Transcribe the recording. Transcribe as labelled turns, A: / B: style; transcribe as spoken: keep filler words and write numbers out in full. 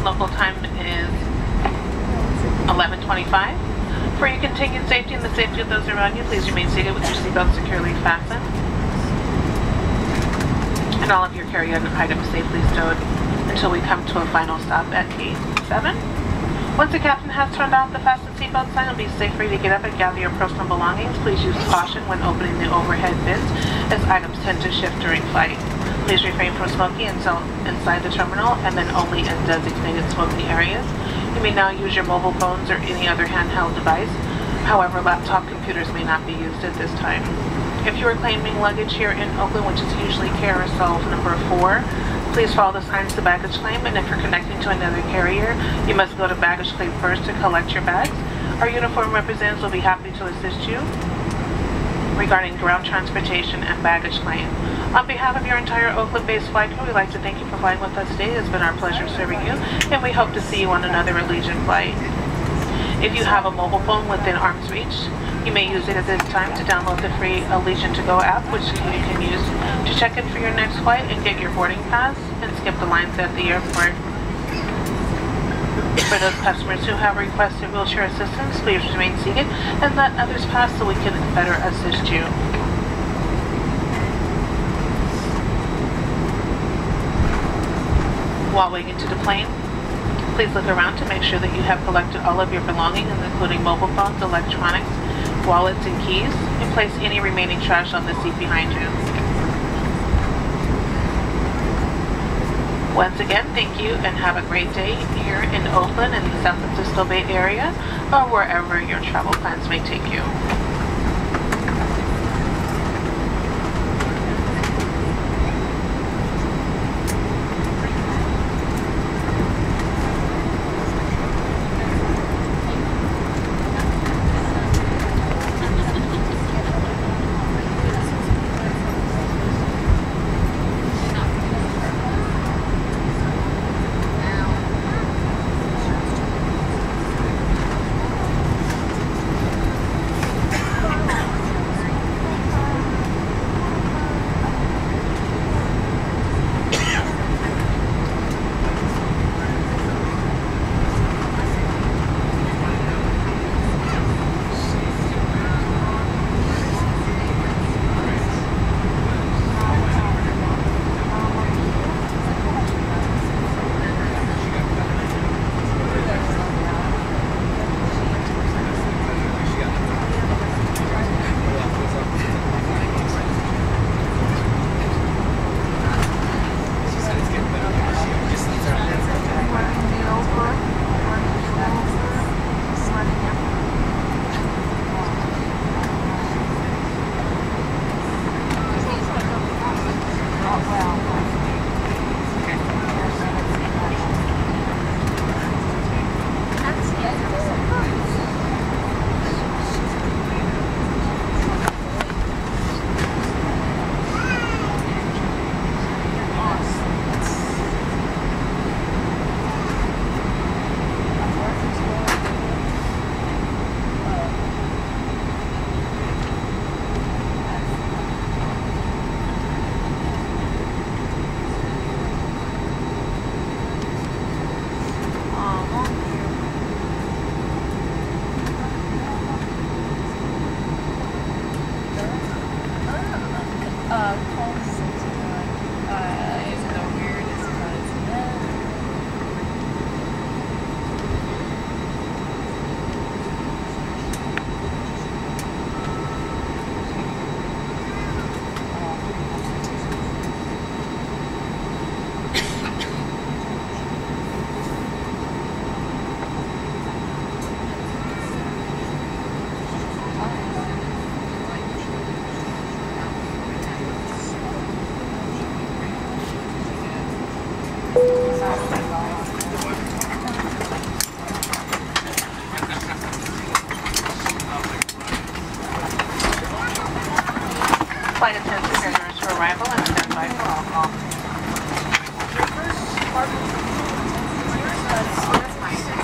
A: Local time is eleven twenty-five. For your continued safety and the safety of those around you, please remain seated with your seatbelt securely fastened and all of your carry-on items safely stowed until we come to a final stop at gate seven. Once the captain has turned off the fasten seatbelt sign, it'll be safe for you to get up and gather your personal belongings. Please use caution when opening the overhead bins, as items tend to shift during flight. Please refrain from smoking inside the terminal and then only in designated smoking areas. You may now use your mobile phones or any other handheld device. However, laptop computers may not be used at this time. If you are claiming luggage here in Oakland, which is usually carousel number four, please follow the signs to baggage claim, and if you're connecting to another carrier, you must go to baggage claim first to collect your bags. Our uniformed representatives will be happy to assist you regarding ground transportation and baggage claim. On behalf of your entire Oakland-based flight crew, we'd like to thank you for flying with us today. It's been our pleasure serving you, and we hope to see you on another Allegiant flight. If you have a mobile phone within arm's reach, you may use it at this time to download the free Allegiant to Go app, which you can use to check in for your next flight and get your boarding pass and skip the lines at the airport. For those customers who have requested wheelchair assistance, please remain seated and let others pass so we can better assist you. While waiting to the plane, please look around to make sure that you have collected all of your belongings, including mobile phones, electronics, wallets, and keys, and place any remaining trash on the seat behind you. Once again, thank you and have a great day here in Oakland and the San Francisco Bay Area, or wherever your travel plans may take you. Flight attendants are yours for arrival and stand by for all call.